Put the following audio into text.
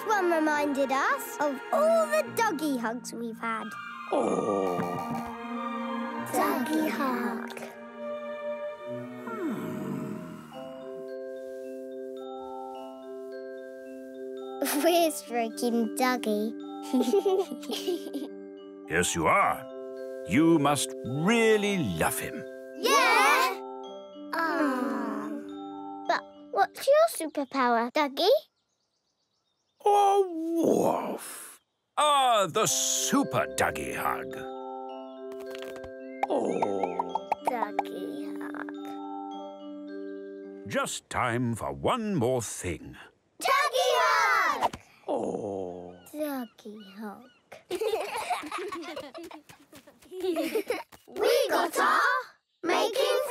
This one reminded us of all the Duggee hugs we've had. Oh. Duggee Hug. We're stroking Duggee. Yes, you are. You must really love him. Yeah! But what's your superpower, Duggee? Oh, woof. Ah, the Super Duggee Hug. Oh. Duggee Hug. Just time for one more thing. Duggee Hug! Oh. Duggee Hug. We got our making